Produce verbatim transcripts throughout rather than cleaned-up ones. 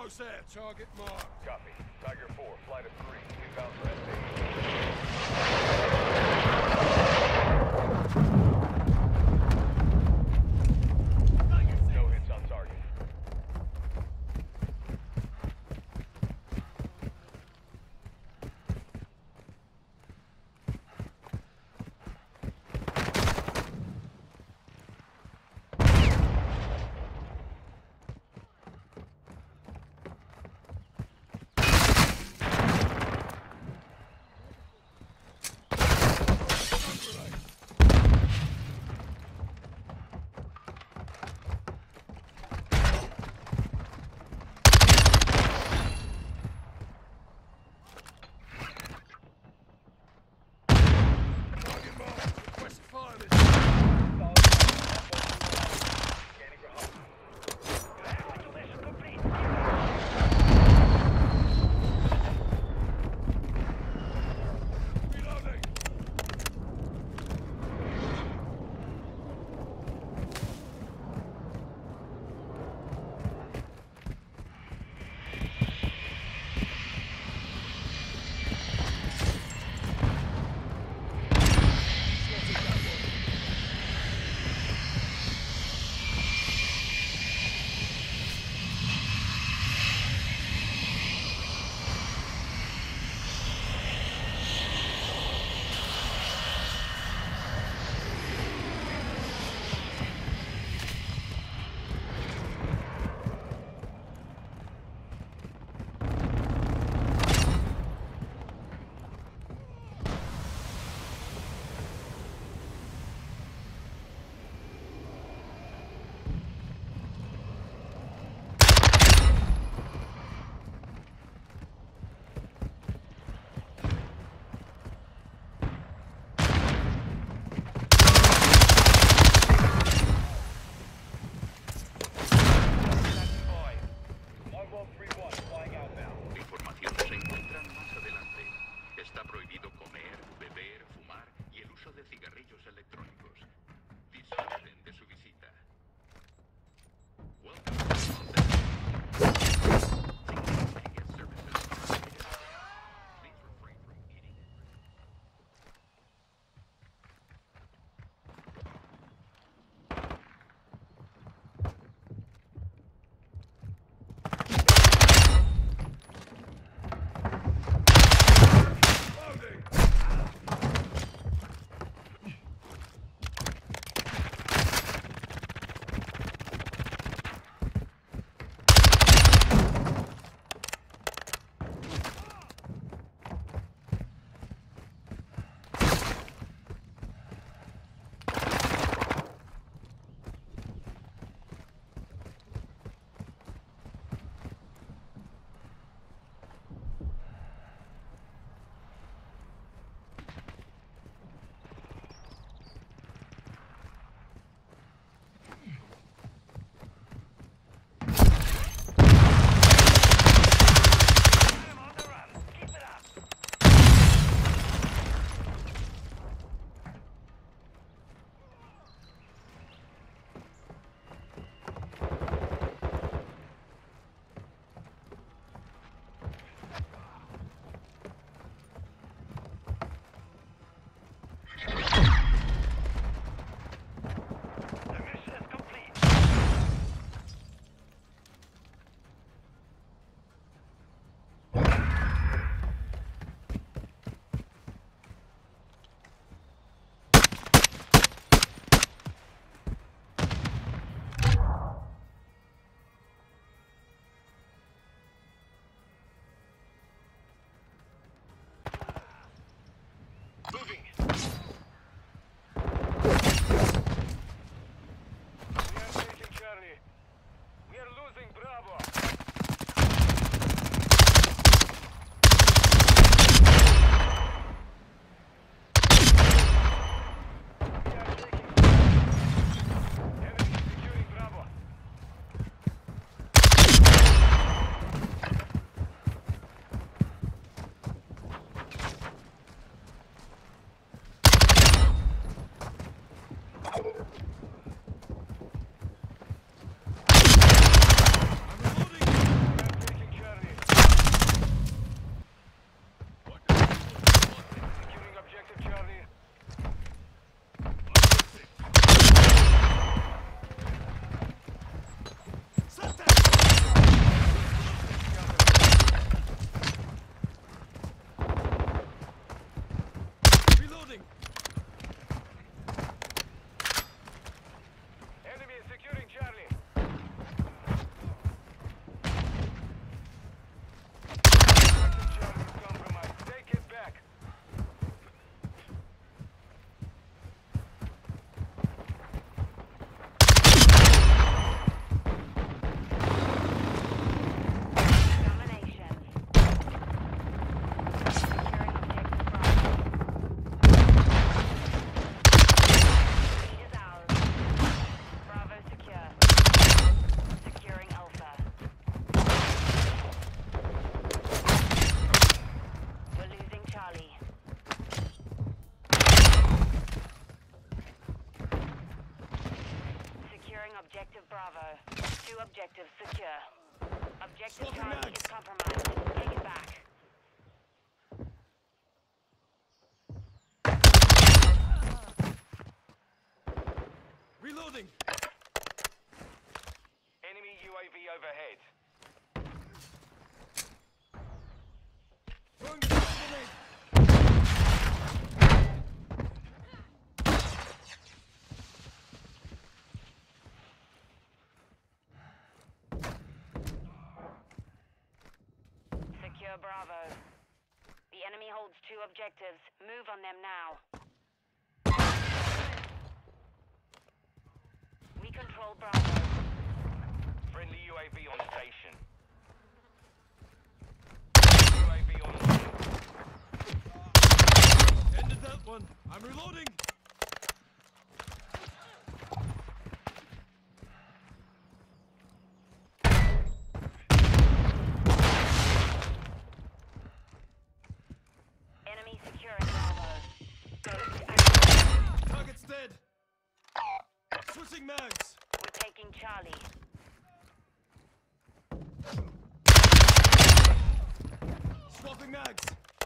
Almost there. Target mark. Copy. Tiger four, flight of three. Inbound for S A. No hits on target. Bravo. Two objectives secure. Objective Swapping Charlie mags. is compromised. Take it back. Reloading. Enemy U A V overhead. Throwing the grenade. Secure Bravo. The enemy holds two objectives. Move on them now. We control Bravo. Friendly U A V on station. U A V online. Ended that one. I'm reloading. Enemy securing Bravo. Target's dead. Switching mags. We're taking Charlie. Swapping mags.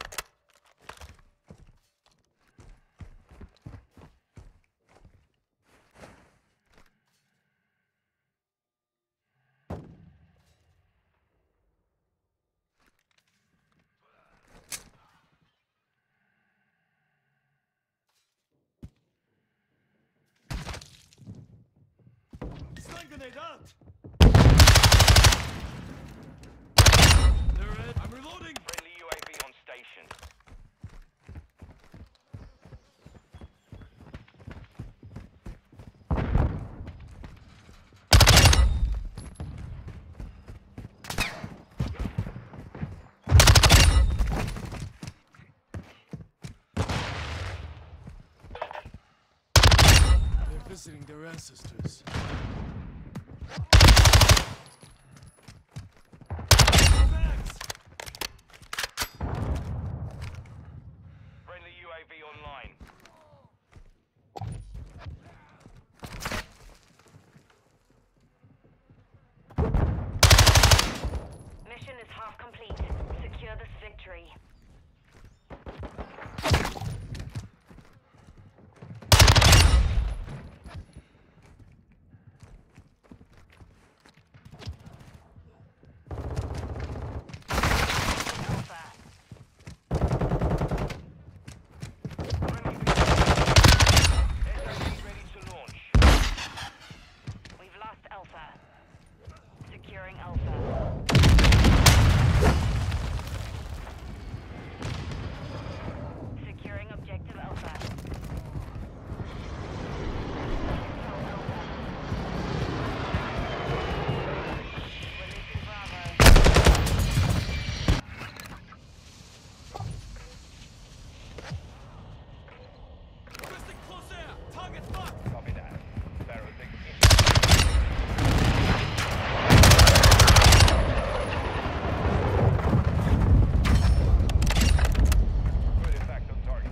Stun grenade out. They're red. I'm reloading. Friendly U A V on station. They're visiting their ancestors. Mags. Friendly U A V online. Mission is half complete. Secure this victory. Alpha. S A V ready to launch. We've lost Alpha. Securing Alpha. Securing objective Alpha. Control Alpha. We're losing Bravo. Requesting close air. Target marked. Copy that. Barrel taken in. Good impact on target.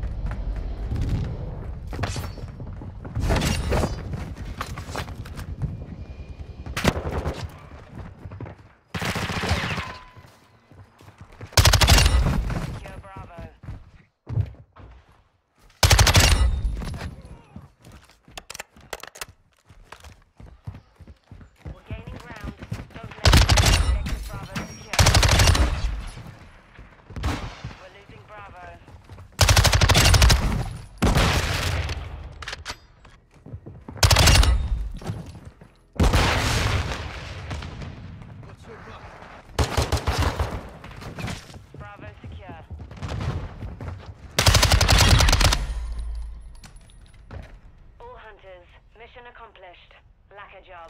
Secure Bravo. We're gaining ground. Don't let objective Bravo secure. We're losing Bravo. Let's hook up. Bravo secure. All hunters, mission accomplished. Lack a job.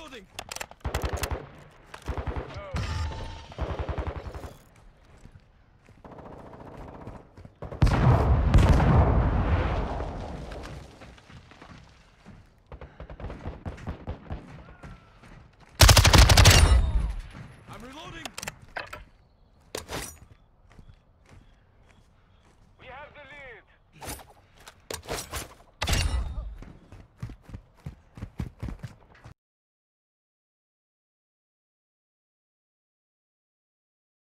Reloading.